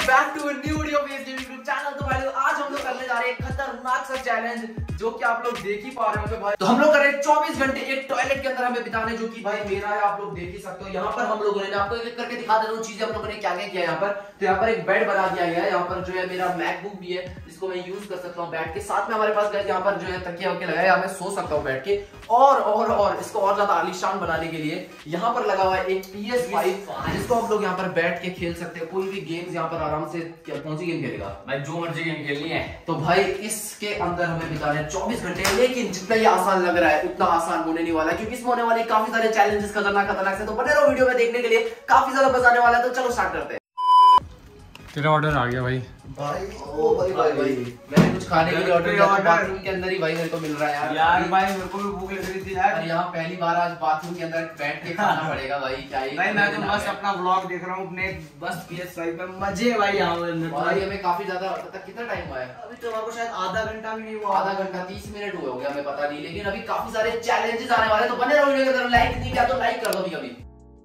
Back to new video पे YouTube channel. तो भाई आज हम लोग करने जा रहे हैं खतरनाक सा चैलेंज जो कि आप लोग देख ही पा रहे होंगे भाई। तो हम लोग कर रहे हैं 24 घंटे एक टॉयलेट के अंदर हमें बिताने, जो कि भाई मेरा है, आप लोग देख ही सकते हो। यहाँ पर हम लोगों ने आपको एक करके दिखा देता हूँ चीजें हम लोगों ने क्या क्या किया यहाँ पर। तो यहाँ पर एक बेड बना दिया गया है, यहाँ पर जो है मेरा मैकबुक भी है, इसको मैं यूज कर सकता हूँ बैठ के। साथ में हमारे पास यहाँ पर जो है तकिया वकिया लगाया, यहाँ मैं सो सकता हूँ बैठ के। और इसको और ज्यादा आलीशान बनाने के लिए यहाँ पर लगा हुआ है एक PS5 जिसको हम लोग यहाँ पर बैठ के खेल सकते हैं। कोई भी गेम्स यहाँ पर आराम से, कौन सी गेम खेलेगा भाई, जो मर्जी गेम खेलनी है। तो भाई इसके अंदर हमें बिताने 24 घंटे, लेकिन जितना ये आसान लग रहा है उतना आसान होने नहीं वाला है, क्योंकि इसमें होने वाले काफी सारे चैलेंजेस खतरनाक से। तो बने रहो वीडियो में देखने के लिए, काफी ज्यादा मजा आने वाला है। तो चलो स्टार्ट करते हैं। तेरा ऑर्डर आ गया भाई। भाई मैंने कुछ खाने के लिए ऑर्डर किया था, बाथरूम के अंदर ही भाई मेरे को मिल रहा है यार भाई मेरे को भी भूख लग रही थी यार। यहाँ पहली बार आज बाथरूम के अंदर बैठ के खाना पड़ेगा भाई। क्या भाई मैं तो बस अपना व्लॉग देख रहा हूँ अपने बस PS5 पे, मजे है भाई। यहाँ भाई हमें काफी ज्यादा, पता कितना टाइम हुआ है अभी? तो आपको शायद आधा घंटा भी नहीं हुआ, आधा घंटा 30 मिनट हुए होंगे, हमें पता नहीं। लेकिन अभी काफी सारे चैलेंजेस आने वाले, तो बने रहो वीडियो के अंदर। लाइक नहीं किया तो लाइक कर दो अभी।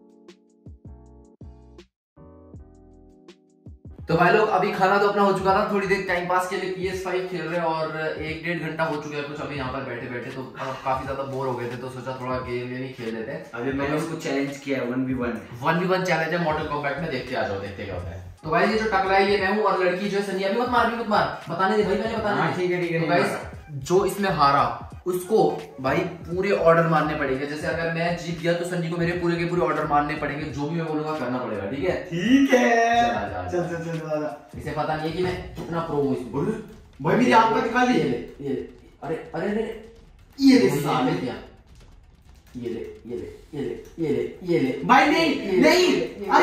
तो भाई लोग अभी खाना तो अपना हो चुका था, थोड़ी देर टाइम पास के लिए PS5 खेल रहे हैं और 1-1.5 घंटा हो चुका है कुछ अभी यहाँ पर बैठे बैठे। तो काफी ज्यादा बोर हो गए थे, तो सोचा थोड़ा गेम ही खेल लेते हैं। अभी मैंने उसको चैलेंज किया है 1v1 चैलेंज है मॉडल कॉम्बैट में। देखते आ जाओ, देखते क्या होता है। तो भाई ये जो टकला है ये मैं हूँ, और लड़की जो है सनिया। मत मार बताने दे भाई, मैंने बताना। ठीक है। तो गाइस जो इसमें हारा उसको भाई पूरे ऑर्डर मारने पड़ेंगे। जैसे अगर मैं जीत गया तो सन्नी को मेरे पूरे के पूरे ऑर्डर मारने पड़ेंगे, जो भी मैं बोलूंगा करना पड़ेगा। ठीक है चल। इसे पता नहीं है कि मैं कितना प्रो हूँ इसमें। भाई मेरी आंख में दिखा ली। अरे ये ले साले क्या, ये ले भाई। नहीं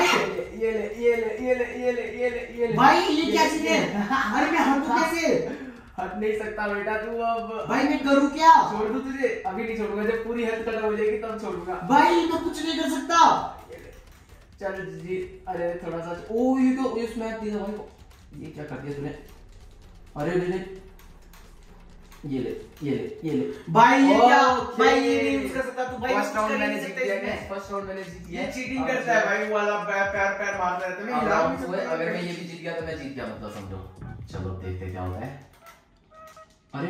अरे भाई ये क्या चीज है? अरे मैं हटूं कैसे? हट नहीं सकता बेटा तू अब। भाई मैं करूं क्या? छोड़ दूं तुझे? अभी नहीं छोड़ूंगा, जब पूरी हेल्थ खत्म हो जाएगी तब छोड़ूंगा। भाई मैं कुछ नहीं कर सकता। चल जी। अरे थोड़ा सा ये तो ये स्मैक दिया भाई को। ये क्या कर दिया तूने? अरे ये ले भाई। ये क्या भाई, ये नहीं यूज कर सकता तू भाई। फर्स्ट राउंड मैंने जीत लिया। ये चीटिंग करता है भाई वाला, पैर मारता है। तुम्हें हिला नहीं सकता। अगर मैं ये भी जीत गया तो मैं जीत गया मतलब समझो। चलो देखते क्या होता है। अरे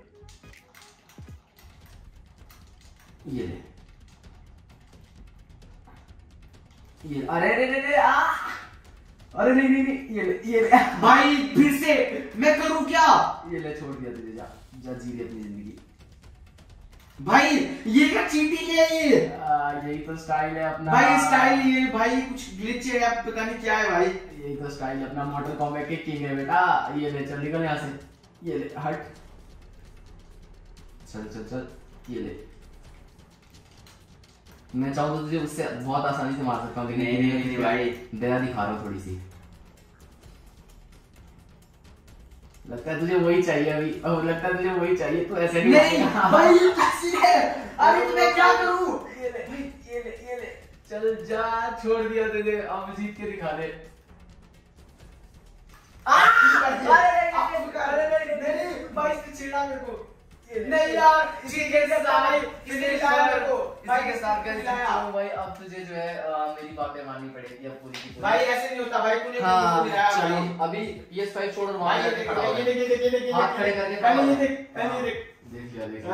ये ले अरे नहीं ये ले भाई फिर से मैं करूं क्या? ये ले छोड़ दिया तुझे, जा जी ले अपनी जिंदगी। भाई ये क्या चीटिंग है? ये यही तो स्टाइल है अपना भाई। स्टाइल ये भाई कुछ ग्लिच है, आप पता नहीं क्या है भाई। यही तो स्टाइल है अपना, मॉडल कॉम्बैट के किंग है बेटा। ये ले चल निकल यहाँ से। ये ले हट, चल ये ले। मैं चाहूँ तो तुझे उससे बहुत आसानी से मार सकता हूँ, लेकिन नहीं भाई दया दिखा रहा हूँ थोड़ी सी। लगता है तुझे वही चाहिए अभी। लगता है तुझे वही चाहिए, तो ऐसे नहीं भाई। ये कैसी है? अरे तो मैं क्या करूँ? ये ले चल जा, छोड़ दिया तुझे, अब जीत के दिखा दे। भाई इसने छेड़ा मेरे को। नहीं यार इसी के साथ भाई अब तुझे जो है मेरी बातें माननी पड़ेगी अब पूरी की पूरी। भाई ऐसे नहीं होता भाई, तूने चलो अभी PS5 छोड़ और वहां ये हाथ खड़े करके पहले देख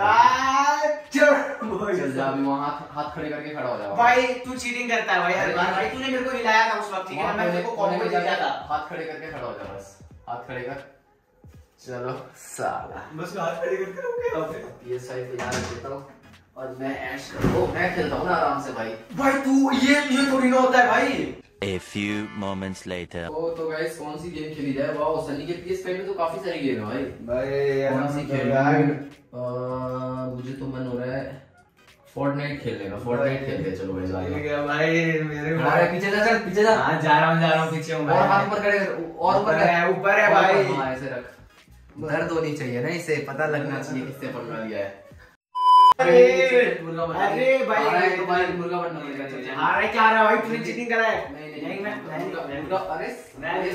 चल जा अभी वहां हाथ खड़े करके खड़ा हो जा। भाई तू चीटिंग करता है भाई। अरे भाई तूने मेरे को हिलाया था उस वक्त, ठीक है? मैं तेरे को कॉम्बो दिया था। हाथ खड़े करके खड़ा हो जा, बस हाथ खड़े कर। चलो साला बस हाथ खड़े करके रुक गया। PS5 पे यार देता हूं और मैं ऐश करो, मैं खेलता हूं ना आराम से भाई। भाई तू ये थोड़ी ना होता है भाई। A few moments later. तो गाइस कौन सी गेम खेली जाए? वाओ सनी के PS5 में तो काफी सारी गेम है भाई। कौन सी खेल रहा है? मुझे तो मन हो रहा है फोर्टनाइट खेलने का। फोर्टनाइट खेलते हैं चलो भाई। मेरे पीछे जा, चल पीछे जा। हां जा रहा हूं पीछे हूं। और हाथ ऊपर करे, और ऊपर है भाई। हां ऐसे रख, दर्द होनी चाहिए ना, इसे पता लगना चाहिए किससे पकड़ा लिया है। अरे भाई तो भाई मुर्गा बनना पड़ेगा। चल अरे क्या रहा भाई, तूने चीटिंग करा है। नहीं मैं अरे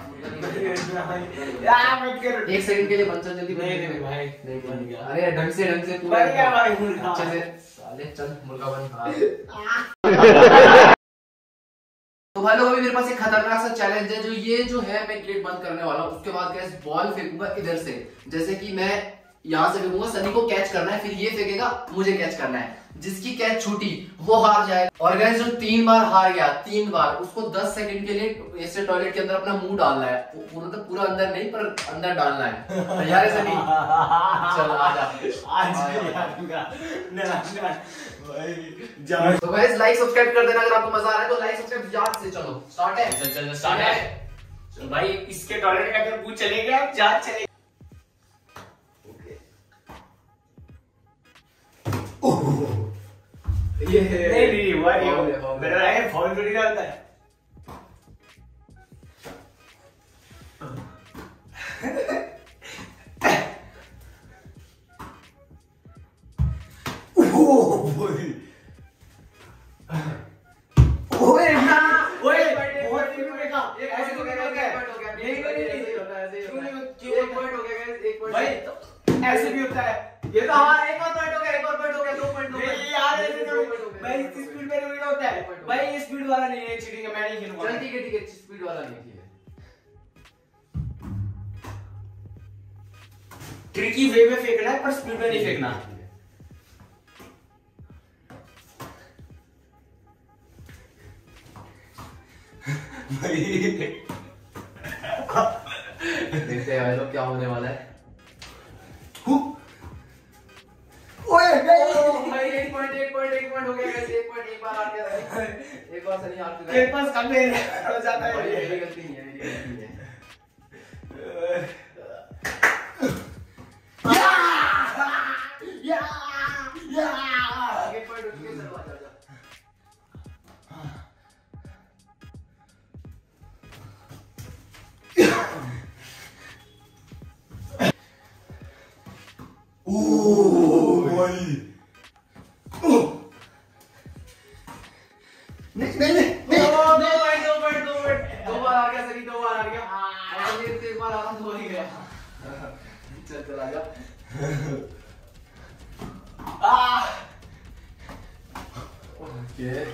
यार मत कर। 1 सेकंड के लिए बन, चल जल्दी। नहीं भाई नहीं बन गया। अरे ढंग से पूरा बन गया भाई मुर्गा। अच्छे से साले चल मुर्गा बन। भाई लोग अभी मेरे पास एक खतरनाक सा चैलेंज है, जो ये जो है मैं गेट बंद करने वाला हूँ। उसके बाद गैस बॉल फेंकूंगा इधर से, जैसे कि मैं यहाँ से फेंकूंगा, सनी को कैच करना है, फिर ये फेंकेगा, मुझे कैच करना है। जिसकी कैच छूटी वो हार जाएगा। और गैस जो 3 बार हार गया, 3 बार, उसको 10 सेकंड के लिए ऐसे टॉयलेट के अंदर अपना मुंह डालना है। पूरा तो पूरा अंदर नहीं, पर अंदर डालना है। तैयार है सनी? चल आजा। तो गाइस लाइक सब्सक्राइब कर देना अगर आपको मजा आ रहा है तो। लाइक सब्सक्राइब याद से। चलो स्टार्ट है। चल स्टार्ट है भाई। इसके टॉयलेट का अगर पूछ चलेगा, जांच चलेगा। ये नहीं वो मेरा है फॉल थोड़ी डालता है। ऐसे भी होता है ये तो। हाँ एक और पॉइंट हो गया, एक और पॉइंट हो गया, 2 पॉइंट हो गए यार। ऐसे तो भाई इस स्पीड में नहीं होता है भाई। ये स्पीड वाला नहीं है, चीटिंग है, मैं नहीं खेलूंगा। चल ठीक है, स्पीड वाला नहीं है। ट्रिकी वे में फेंकना है, पर स्पीड में नहीं फेंकना। देखते हैं लोग क्या होने वाला है। भाई एक पॉइंट हो गया। वैसे एक पॉइंट एक बार आ गया, एक बार सनी हार चुका है। तेरे पास कम हो जाता है। मेरी गलती नहीं है, मेरी गलती नहीं है। एक पॉइंट हो चुके हैं, चलो आ जा। दो बार आ गया सनी, 2 बार आ गया। एक बार आराम से हो ही गया। चल आ जा। ओके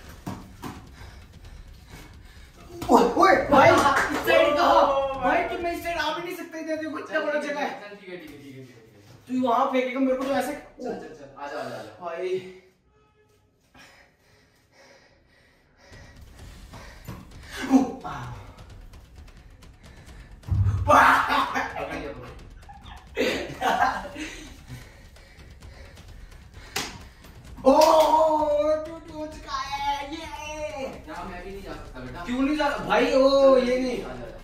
भाई इस साइड कहां भाई? तुम इस साइड आ भी नहीं सकते थे, देखो इतना बड़ा जगह है। चल ठीक है। तू वहां फेंकेगा, मेरे को तो ऐसे। चल आजा भाई मैं भी नहीं जा सकता बेटा। क्यों नहीं जा भाई? ओ ये नहीं।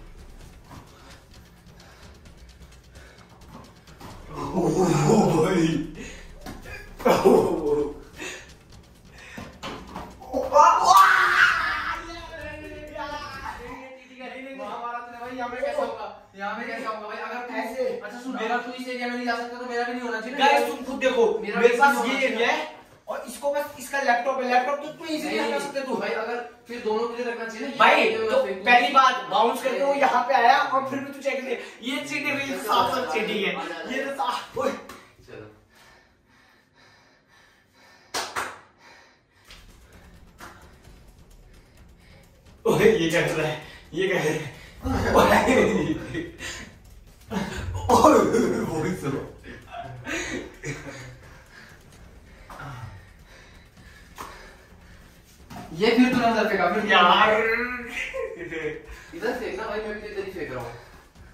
यहाँ में कैसे होगा भाई? अगर ऐसे अच्छा सुन, मेरा तू इस एरिया में नहीं जा सकता तो मेरा भी नहीं होना चाहिए। गाइस तुम खुद देखो, मेरे पास ये एरिया है और इसको बस इसका लैपटॉप है। लैपटॉप तो तू इजीली हटा सकते तू भाई। अगर फिर दोनों के लिए रखना चाहिए ना भाई। तो पहली बात बाउंस करके वो यहाँ पे आया और फिर भी तू चेक ले। ये चीटिंग है, साफ चीटिंग है ये तो साफ। चलो ओए ये क्या कर रहा है? ये क्या है? ये फिर तूने अंदर फेंका, फिर यार इधर फेंकना भाई, मैं भी इधर ही फेंक रहा हूँ।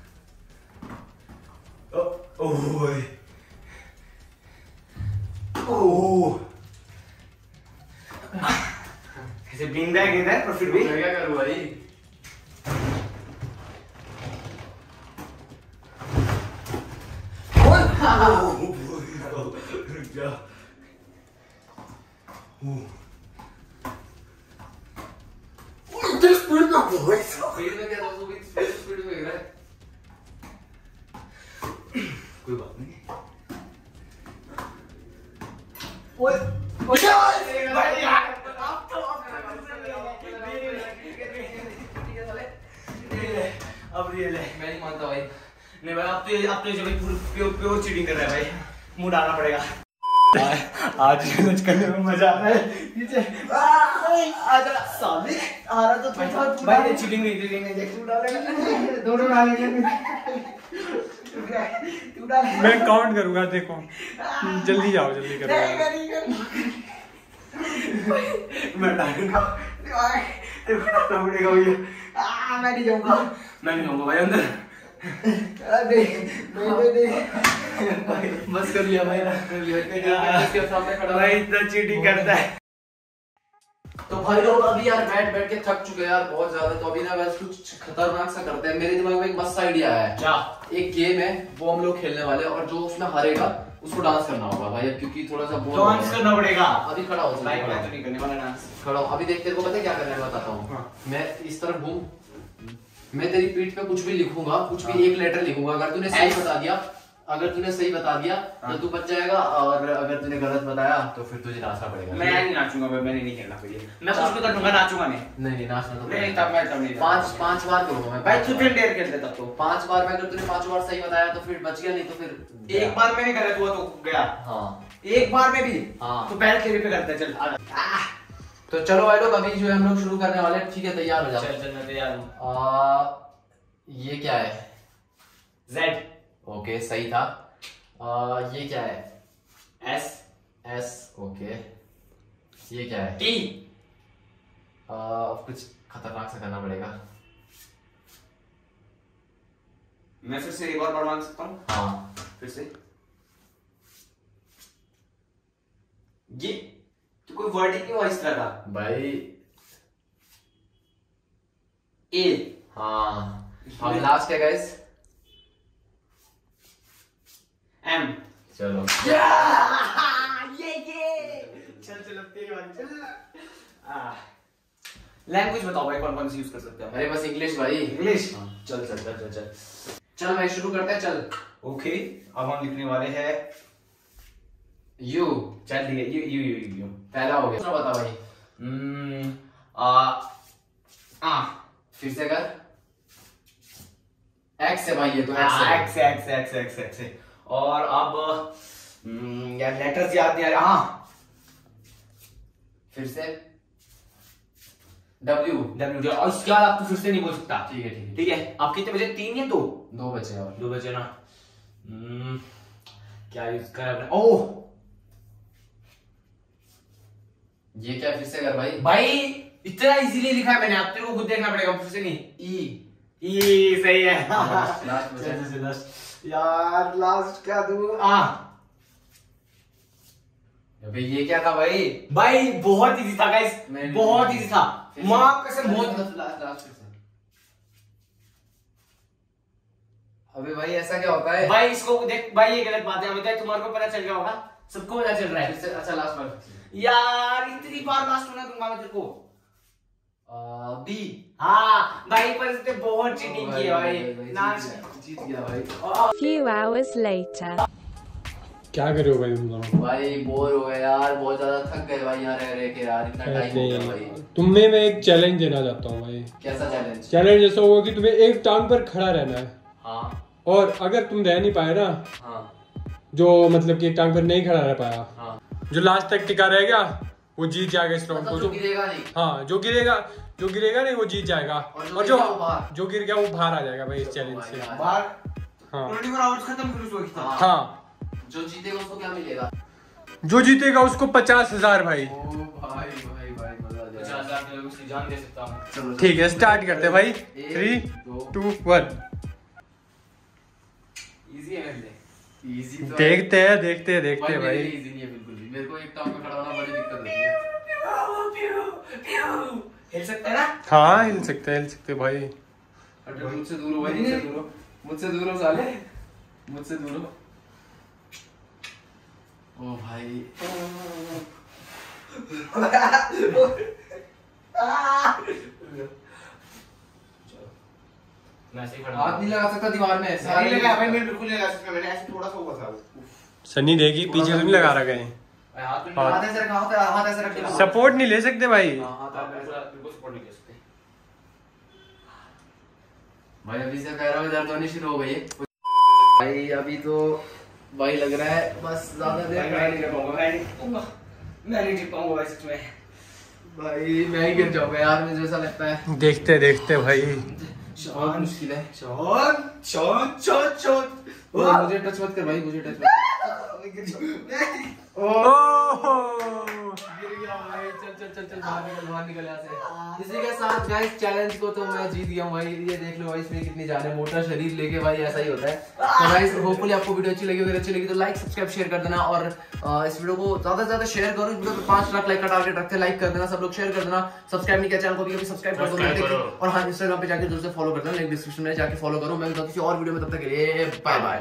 ऐसे बीन बैग इधर, पर फिर भी मैं क्या करूँ भाई? स्पीड में क्या दोस्तों, स्पीड में है। कोई बात नहीं। भाई यार अब रियल है। मैं नहीं मानता भाई। नहीं भाई अब तो जो प्योर चीटिंग कर रहा है भाई। मुंह डालना पड़ेगा। आज करने में मजा आ रहा है। साले हारा तो तू था। भाई ये चीटिंग नहीं थी, तू डालेगा, दोनों डालेंगे। तू डालेगा। मैं काउंट करूंगा, देखो जल्दी जाओ, जल्दी करो। मैं डालूंगा, तेरे को डालना पड़ेगा भैया। मैं नहीं जाऊंगा भाई अंदर। दे बस कर लिया भाई, इसके सामने खड़ा भाई इतना चीटिंग करता है। तो भाई लोग अभी यार बैठ के थक चुके हैं यार बहुत ज्यादा। तो अभी ना बस कुछ खतरनाक सा करते हैं। मेरे दिमाग में एक मस्त आइडिया आया है। क्या? एक गेम है वो हम लोग खेलने वाले हैं, और जो उसमें हारेगा उसको डांस करना होगा भाई, क्योंकि थोड़ा सा डांस करना पड़ेगा। अभी खड़ा हो भाई मैं तो नहीं करने वाला डांस। खड़ा हो अभी, देख तेरे को पता है क्या करना है, बताता हूँ। हाँ। मैं इस तरफ घूम, मैं तेरी पीठ पे कुछ भी लिखूंगा, कुछ भी एक लेटर लिखूंगा। अगर तूने सही बता दिया, तो तू बच जाएगा, और अगर तूने गलत बताया तो फिर तुझे नाचना पड़ेगा। मैं नहीं नाचूंगा, मैंने नहीं खेलना भैया। मैं कुछ भी कर दूंगा, नाचूंगा नहीं नाचना तो नहीं। तब नहीं। पांच बार करूंगा मैं भाई तू फिर डेयर खेलते तब तो 5 बार में। अगर तूने 5 बार सही बताया तो फिर बच गया, नहीं तो फिर एक बार में नहीं गलत हुआ तो गया। हाँ एक बार में भी। हाँ तो पहले तेरे पे करते चल। तो चलो भाई लोग, अभी जो है हम लोग शुरू करने वाले हैं। ठीक है, तैयार हो जाओ। चल मैं तैयार हूं। ये क्या है? Z। ओके सही था। ये क्या है? S। ओके। ये क्या है? T। कुछ खतरनाक सा करना पड़ेगा। मैं फिर से एक और बार मांग सकता हूँ? हाँ फिर से। ये तो कोई वर्ड ही नहीं हुआ इस तरह का भाई। A। हाँ अब लास्ट है गाइस। M। चलो ये चल तेरी बारी चल। लैंग्वेज बताओ भाई, कौन कौन सी यूज कर सकते हैं? अरे बस इंग्लिश भाई। इंग्लिश। हाँ। चल भाई शुरू करते हैं। चल ओके, अब हम लिखने वाले हैं यू। चल ठीक है, यू पहला हो गया। बता भाई। फिर से कर। एक्स है भाई, ये तो एक्स है। और अब यार लेटर्स याद नहीं आ रहा। हाँ फिर से डब्ल्यू। और उसके बाद आप तो फिर से नहीं बोल सकता। ठीक है। आप कितने बजे? 3 या 2? 2 बचे और 2 बजे ना। क्या यूज कर? ओह ये क्या? फिर से कर भाई। भाई इतना इजीली लिखा है मैंने, आप तेरे को खुद देखना पड़ेगा। फिर से नहीं। ई सही है। लास्ट बचा। यार लास्ट क्या दूं? अबे ये क्या था भाई? भाई बहुत इजी था गाइस, बहुत इजी था। मां कसम बहुत। लास्ट फिर से। अबे भाई ऐसा क्या होता है? भाई इसको देख भाई, ये गलत बात है। अभी तक तुम्हारे को पता चल गया होगा, सबको पता चल रहा है। फिर से। अच्छा लास्ट बार यार इतनी बार लास्ट होना दूंगा मैं तेरे को। बी। हाँ भाई, पर इसने बहुत चीटिंग की है भाई। नाच जीत गया भाई। Few hours later. क्या कर रहे हो भाई तुम लोग? भाई बोर हो गए यार, बहुत ज्यादा थक गए भाई यहाँ रह के यार, इतना टाइम हो गया भाई। तुम्हें मैं एक चैलेंज देना चाहता हूँ भाई। कैसा चैलेंज? चैलेंज ऐसा होगा कि तुम्हें एक टांग पर खड़ा रहना है। हाँ। और अगर तुम रह नहीं पाए ना, हाँ। जो मतलब कि एक टांग पर नहीं खड़ा रह पाया, हाँ। जो लास्ट तक टिका रह गया वो जीत जाएगा इस राउंड को। जो गिरेगा नहीं। हाँ, जो गिरेगा नहीं वो जीत जाएगा। और जो गिर गया वो बाहर आ जाएगा भाई इस चैलेंज से। बाहर। हाँ 24 आवर्स खत्म फिर उसको खत्म। हाँ। जो जीतेगा उसको क्या मिलेगा? जो जीतेगा उसको 50,000 भाई। ओ भाई मजा आ जाएगा। 50,000 में उसकी जान दे सकता हूँ। चलो ठीक है, स्टार्ट करते हैं भाई। 3 2 1। इजी है मेरे लिए। इजी तो देखते हैं भाई। इजी नहीं है बिल्कुल भी। मेरे को एक टांग पे खड़ा होना बड़ी दिक्कत होती है। हिल सकता है ना? हाँ हिल सकते भाई। अरे मुझसे दूर हो भाई, मुझसे दूर हो साले, मुझसे दूर हो। ओ भाई मैं ऐसे ही खड़ा हाथ नहीं लगा सकता दीवार में। नहीं लगा भाई, मैं बिल्कुल नहीं लगा सकता। मैंने ऐसे थोड़ा सा हुआ था। सनी देगी पीछे तो नहीं लगा रखा है। हाथ ऐसे रखा होता है, हाथ ऐसे रख। सपोर्ट नहीं ले सकते भाई। बिल्कुल सपोर्ट नहीं कर सकते भाई। अभी से कह रहा हूँ दर्द होनी शुरू हो गई है भाई। अभी तो भाई लग रहा है बस ज्यादा देर मैं नहीं टिक पाऊंगा भाई, सच में। भाई मैं ही गिर जाऊंगा यार, मुझे ऐसा लगता है। देखते देखते भाई बहुत मुश्किल है। वाह। मुझे टच मत कर भाई, मुझे टच मत कर। गिर गया भाई। चल बाहर निकल यहाँ से। इसी के साथ गाइस चैलेंज को तो मैं जीत गया हूँ भाई। ये देख लो भाई इसमें कितनी जान है, मोटा शरीर लेके भाई ऐसा ही होता है। तो गाइस होपफुली आपको वीडियो अच्छी लगी, अगर अच्छी लगी तो लाइक सब्सक्राइब शेयर कर देना, और इस वीडियो को ज्यादा से ज्यादा शेयर करो। इस वीडियो को 5 लाख लाइक का टारगेट रखते हैं, लाइक कर देना सब लोग, शेयर कर देना। सब्सक्राइब नहीं किया चैनल को भी सब्सक्राइब कर दो, और हाँ इंस्टाग्राम पे जाके जरूर से फॉलो कर देना, लिंक डिस्क्रिप्शन में जाके फॉलो करो। मैं किसी और वीडियो में, तब तक के लिए बाय बाय।